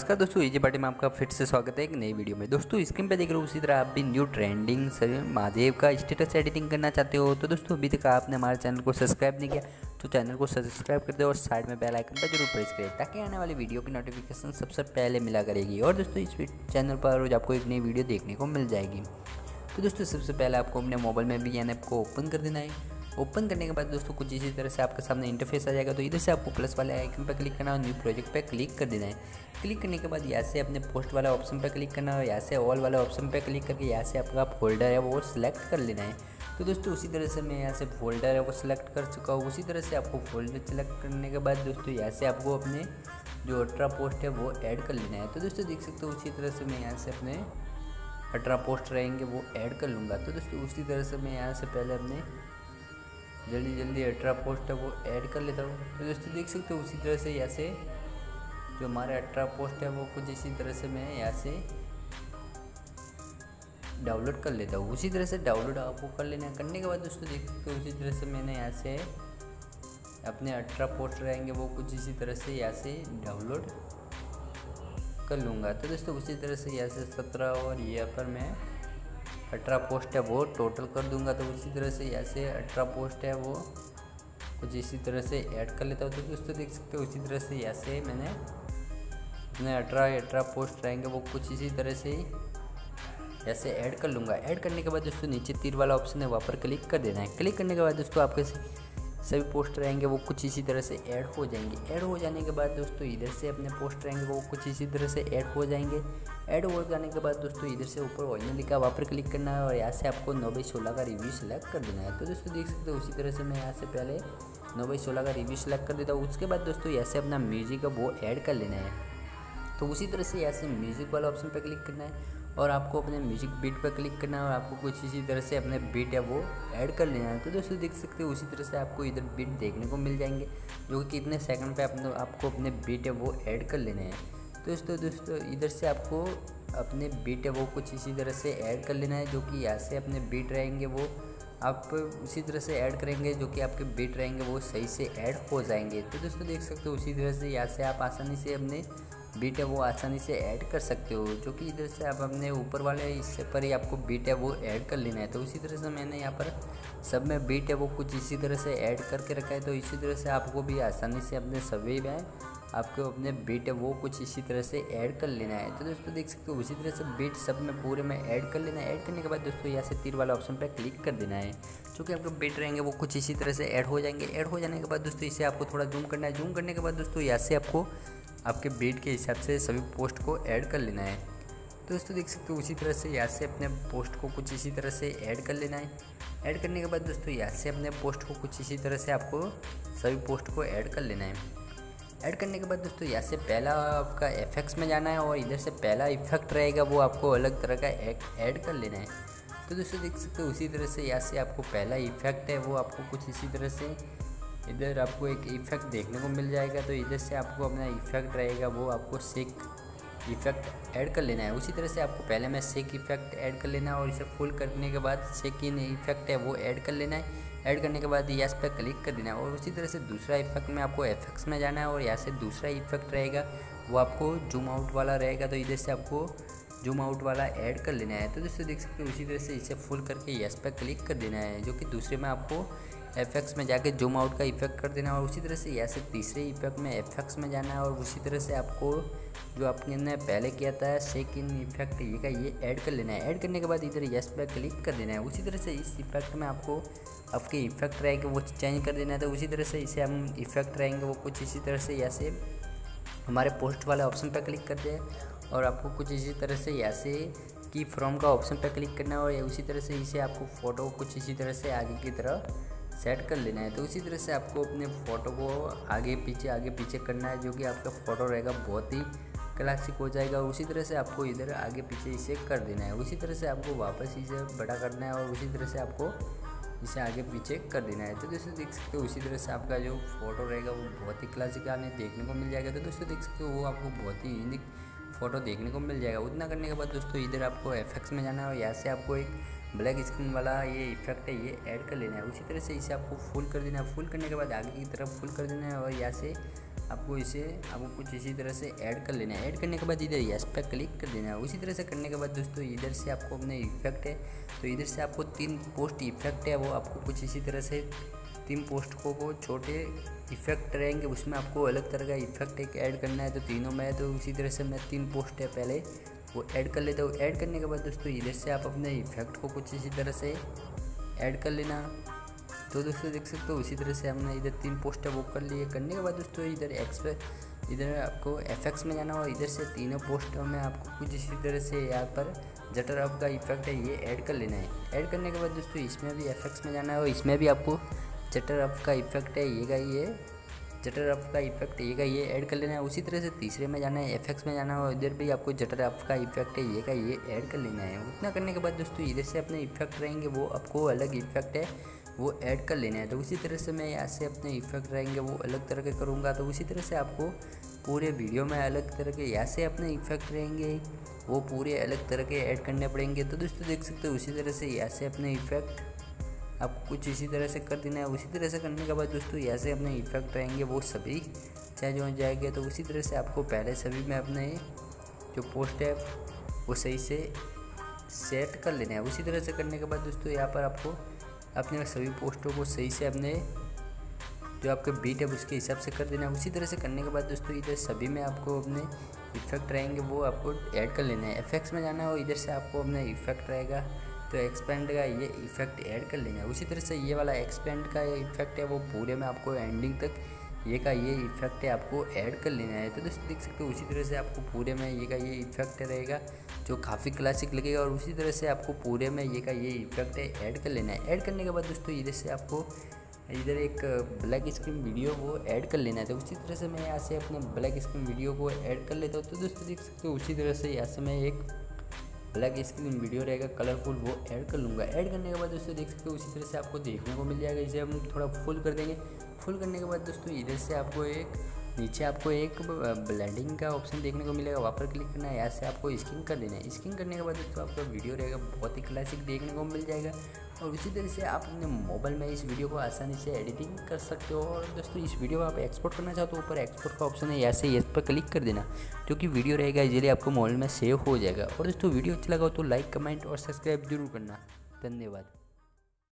नमस्कार दोस्तों, easy party में आपका फिर से स्वागत है एक नई वीडियो में। दोस्तों स्क्रीन पे देख रहे हो उसी तरह आप भी न्यू ट्रेंडिंग महादेव का स्टेटस एडिटिंग करना चाहते हो तो दोस्तों अभी तक आपने हमारे चैनल को सब्सक्राइब नहीं किया तो चैनल को सब्सक्राइब कर दो और साइड में बेल आइकन पर जरूर प्रेस करें ताकि आने वाली वीडियो की नोटिफिकेशन सबसे पहले मिला करेगी। और दोस्तों इस चैनल पर रोज आपको एक नई वीडियो देखने को मिल जाएगी। तो दोस्तों सबसे पहले आपको अपने मोबाइल में भी एन ऐप को ओपन कर देना है। ओपन करने के बाद दोस्तों कुछ इसी तरह से आपके सामने इंटरफेस आ जाएगा। तो इधर से आपको प्लस वाले आइकन पर क्लिक करना और न्यू प्रोजेक्ट पर क्लिक कर देना है। क्लिक करने के बाद यहाँ से अपने पोस्ट वाला ऑप्शन पर क्लिक करना है और यहाँ से ऑल वाला ऑप्शन पर क्लिक करके यहाँ से आपका फोल्डर है वो सिलेक्ट कर लेना है। तो दोस्तों उसी तरह से मैं यहाँ से फोल्डर है वो सिलेक्ट कर चुका हूँ। उसी तरह से आपको फोल्डर सिलेक्ट करने के बाद दोस्तों यहाँ से आपको अपने जो अल्ट्रा पोस्ट है वो ऐड कर लेना है। तो दोस्तों देख सकते हो उसी तरह से मैं यहाँ से अपने अल्ट्रा पोस्ट रहेंगे वो ऐड कर लूँगा। तो दोस्तों उसी तरह से मैं यहाँ से पहले अपने जल्दी अल्ट्रा पोस्ट है वो ऐड कर लेता हूँ। तो दोस्तों देख सकते हो उसी तरह से यहाँ से जो हमारे अल्ट्रा पोस्ट है वो कुछ इसी तरह से मैं यहाँ से डाउनलोड कर लेता हूँ। उसी तरह से डाउनलोड आपको कर लेना। करने के बाद दोस्तों देख सकते हो उसी तरह से मैंने यहाँ से अपने अल्ट्रा पोस्ट रहेंगे वो कुछ इसी तरह से यहाँ से डाउनलोड कर लूँगा। तो दोस्तों उसी तरह से यहाँ से 17 और यहाँ पर मैं अल्ट्रा पोस्ट है वो टोटल कर दूंगा। तो उसी तरह से यहाँ से अल्ट्रा पोस्ट है वो कुछ इसी तरह से ऐड कर लेता हूँ। तो दोस्तों देख सकते हो उसी तरह से यहाँ से मैंने अपने अल्ट्रा पोस्ट रहेंगे वो कुछ इसी तरह से ऐसे ऐड कर लूँगा। ऐड करने के बाद दोस्तों नीचे तीर वाला ऑप्शन है वहाँ पर क्लिक कर देना है। क्लिक करने के बाद दोस्तों आपके सभी पोस्ट रहेंगे वो कुछ इसी तरह से ऐड हो जाएंगे। ऐड हो जाने के बाद दोस्तों इधर से अपने पोस्ट रहेंगे वो कुछ इसी तरह से ऐड हो जाएंगे। ऐड हो जाने के बाद दोस्तों इधर से ऊपर ओरिजिनल लिखा वहाँ पर क्लिक करना है और यहाँ से आपको 9/16 का रिव्यू सेलेक्ट कर देना है। तो दोस्तों देख सकते हो उसी तरह से मैं यहाँ से पहले 9/16 का रिव्यू सेलेक्ट कर देता हूँ। उसके बाद दोस्तों यहाँ से अपना म्यूजिक है वो ऐड कर लेना है। तो उसी तरह से यहाँ से म्यूजिक वाला ऑप्शन पर क्लिक करना है और आपको अपने म्यूजिक बीट पर क्लिक करना है और आपको कुछ इसी तरह से अपने बीट है वो ऐड कर लेना है। तो दोस्तों देख सकते हो उसी तरह से आपको इधर बीट देखने को मिल जाएंगे जो कि कितने सेकंड पे आपको अपने बीट है वो ऐड कर लेने हैं। तो दोस्तों इधर से आपको अपने बीट है वो कुछ इसी तरह से ऐड कर लेना है जो कि यहाँ से अपने बीट रहेंगे वो आप उसी तरह से ऐड करेंगे जो कि आपके बीट रहेंगे वो सही से ऐड हो जाएंगे। तो दोस्तों देख सकते हो उसी तरह से यहाँ से आप आसानी से अपने बीट है वो आसानी से ऐड कर सकते हो जो कि इधर से आप अपने ऊपर वाले हिस्से पर ही आपको बीट है वो ऐड कर लेना है। तो उसी तरह से मैंने यहाँ पर सब में बीट है वो कुछ इसी तरह से ऐड करके रखा है। तो इसी तरह से आपको भी आसानी से अपने सभी में आपको अपने बीट है वो कुछ इसी तरह से ऐड कर लेना है। तो दोस्तों देख सकते हो उसी तरह से बीट सब में पूरे में ऐड कर लेना है। ऐड करने के बाद दोस्तों यहाँ से तीर वाला ऑप्शन पर क्लिक कर देना है। चूँकि आपके बीट रहेंगे वो कुछ इसी तरह से ऐड हो जाएंगे। ऐड हो जाने के बाद दोस्तों इसे आपको थोड़ा जूम करना है। जूम करने के बाद दोस्तों यहाँ से आपको आपके बीट के हिसाब से सभी पोस्ट को ऐड कर लेना है। तो दोस्तों देख सकते हो उसी तरह से यहाँ से अपने पोस्ट को कुछ इसी तरह से ऐड कर लेना है। ऐड करने के बाद दोस्तों यहाँ से अपने पोस्ट को कुछ इसी तरह से आपको सभी पोस्ट को ऐड कर लेना है। ऐड करने के बाद दोस्तों यहाँ से पहला आपका एफेक्ट्स में जाना है और इधर से पहला इफेक्ट रहेगा वो आपको अलग तरह का ऐड कर लेना है। तो दोस्तों देख सकते हो उसी तरह से यहाँ से आपको पहला इफेक्ट है वो आपको कुछ इसी तरह से इधर आपको एक इफेक्ट देखने को मिल जाएगा। तो इधर से आपको अपना इफेक्ट रहेगा वो आपको शेक इफेक्ट ऐड कर लेना है। उसी तरह से आपको पहले में शेक इफेक्ट ऐड कर लेना है और इसे फुल करने के बाद शेक इन इफेक्ट है वो ऐड कर लेना है। ऐड करने के बाद यस पे क्लिक कर देना है और उसी तरह से दूसरा इफेक्ट में आपको एफेक्ट्स में जाना है और यहाँ से दूसरा इफेक्ट रहेगा वो आपको जूम आउट वाला रहेगा। तो इधर से आपको जूम आउट वाला ऐड कर लेना है। तो दोस्तों देख सकते हो उसी तरह से इसे फुल करके यस पे क्लिक कर देना है जो कि दूसरे में आपको एफेक्ट्स में जाके जूम आउट का इफेक्ट कर देना है। और उसी तरह से यहाँ से तीसरे इफेक्ट में एफेक्ट्स में जाना है और उसी तरह से आपको जो आपने पहले किया था शेक इन इफेक्ट ये ऐड कर लेना है। ऐड करने के बाद इधर यस पे क्लिक कर देना है। उसी तरह से इस इफेक्ट में आपको आपके इफेक्ट रहेंगे वो चेंज कर देना है। तो उसी तरह से इसे हम इफेक्ट रहेंगे वो कुछ इसी तरह से यहाँ से हमारे पोस्ट वाले ऑप्शन पर क्लिक करते हैं और आपको कुछ इसी तरह से यहाँ से की फ्रॉम का ऑप्शन पर क्लिक करना है और उसी तरह से इसे आपको फ़ोटो कुछ इसी तरह से आगे की तरह सेट कर लेना है। तो उसी तरह से आपको अपने फ़ोटो को आगे पीछे करना है जो कि आपका फ़ोटो रहेगा बहुत ही क्लासिक हो जाएगा। उसी तरह से आपको इधर आगे पीछे इसे कर देना है। उसी तरह से आपको वापस इसे बड़ा करना है और उसी तरह से आपको इसे आगे पीछे कर देना है। तो दोस्तों देख सकते हो उसी तरह से आपका जो फोटो रहेगा वो बहुत ही क्लासिक आने देखने को मिल जाएगा। तो दोस्तों देख सकते हो वो आपको बहुत ही यूनिक फ़ोटो देखने को मिल जाएगा। उतना करने के बाद दोस्तों इधर आपको एफेक्ट्स में जाना है और यहाँ से आपको एक ब्लैक स्क्रीन वाला ये इफेक्ट है ये ऐड कर लेना है। उसी तरह से इसे आपको फुल कर देना है। फुल करने के बाद आगे की तरफ फुल कर देना है और यहाँ से आपको कुछ इसी तरह से ऐड कर लेना है। ऐड करने के बाद इधर यस पे क्लिक कर देना है। उसी तरह से करने के बाद दोस्तों इधर से आपको अपने इफेक्ट है, तो इधर से आपको 3 पोस्ट इफेक्ट है, वो आपको कुछ इसी तरह से 3 पोस्ट को वो छोटे इफेक्ट रहेंगे, उसमें आपको अलग तरह का इफेक्ट एक ऐड करना है। तो तीनों में है, तो उसी तरह से मैं 3 पोस्ट है पहले वो ऐड कर लेता हूँ। ऐड करने के बाद दोस्तों इधर से आप अपने इफेक्ट को कुछ इसी तरह से ऐड कर लेना। तो दोस्तों देख सकते हो उसी तरह से हमने इधर 3 पोस्ट है वो कर लिए। करने के बाद दोस्तों इधर आपको एफएक्स में जाना और इधर से तीनों पोस्टों में आपको कुछ इसी तरह से यहाँ पर जटर अप का इफेक्ट है ये ऐड कर लेना है। ऐड करने के बाद दोस्तों इसमें भी एफएक्स में जाना है और इसमें भी आपको जटर अप का इफेक्ट है ये जटर अप का इफेक्ट ये ऐड कर लेना है। उसी तरह से तीसरे में जाना है, एफएक्स में जाना है और इधर भी आपको जटर अप का इफेक्ट है ये ऐड कर लेना है। उतना करने के बाद दोस्तों इधर से अपने इफेक्ट रहेंगे वो आपको अलग इफेक्ट है वो ऐड कर लेना है। तो उसी तरह से मैं यहाँ से अपने इफेक्ट रहेंगे वो अलग तरह के करूँगा। तो उसी तरह से आपको पूरे वीडियो में अलग तरह के यहाँ से अपने इफेक्ट रहेंगे वो पूरे अलग तरह के ऐड करने पड़ेंगे। तो दोस्तों देख सकते हो उसी तरह से यहाँ से अपने इफेक्ट आपको कुछ इसी तरह से कर देना है। उसी तरह से करने के बाद दोस्तों यहाँ से अपने इफेक्ट रहेंगे वो सभी चेंज हो जाएंगे। तो उसी तरह से आपको पहले सभी में अपने जो पोस्ट है वो सही से सेट कर लेना है। उसी तरह से करने के बाद दोस्तों यहाँ पर आपको अपने सभी पोस्टों को सही से अपने जो आपके बीट है उसके हिसाब से कर देना है। उसी तरह से करने के बाद दोस्तों इधर सभी में आपको अपने इफेक्ट रहेंगे वो आपको ऐड कर लेना है। एफएक्स में जाना है और इधर से आपको अपना इफेक्ट रहेगा तो एक्सपेंड का ये इफेक्ट ऐड कर लेना है। उसी तरह से ये वाला एक्सपेंड का इफेक्ट है वो पूरे में आपको एंडिंग तक ये इफेक्ट है आपको ऐड कर लेना है। तो दोस्तों देख सकते हो उसी तरह से आपको पूरे में ये इफेक्ट रहेगा जो काफ़ी क्लासिक लगेगा और उसी तरह से आपको पूरे में ये इफेक्ट है ऐड कर लेना है। ऐड करने के बाद दोस्तों इधर से आपको इधर एक ब्लैक स्क्रीन वीडियो वो ऐड कर लेना है। तो उसी तरह से मैं यहाँ से अपने ब्लैक स्क्रीन वीडियो को ऐड कर लेता हूँ। तो दोस्तों देख सकते हो उसी तरह से यहाँ से मैं एक ब्लैक स्क्रीन वीडियो रहेगा कलरफुल वो ऐड कर लूँगा। ऐड करने के बाद दोस्तों देख सकते हो उसी तरह से आपको देखने को मिल जाएगा। इसे हम थोड़ा फुल कर देंगे। फुल करने के बाद दोस्तों इधर से आपको नीचे आपको एक ब्लेंडिंग का ऑप्शन देखने को मिलेगा, वहाँ पर क्लिक करना है। यहाँ से आपको स्किन कर देना है। स्किन करने के बाद दोस्तों आपका वीडियो रहेगा बहुत ही क्लासिक देखने को मिल जाएगा। और उसी तरह से आप अपने मोबाइल में इस वीडियो को आसानी से एडिटिंग कर सकते हो। और दोस्तों इस वीडियो को आप एक्सपोर्ट करना चाहो तो ऊपर एक्सपोर्ट का ऑप्शन है, यहाँ से यस पर क्लिक कर देना क्योंकि वीडियो रहेगा इजीली आपको मोबाइल में सेव हो जाएगा। और दोस्तों वीडियो अच्छा लगा हो तो लाइक कमेंट और सब्सक्राइब जरूर करना। धन्यवाद।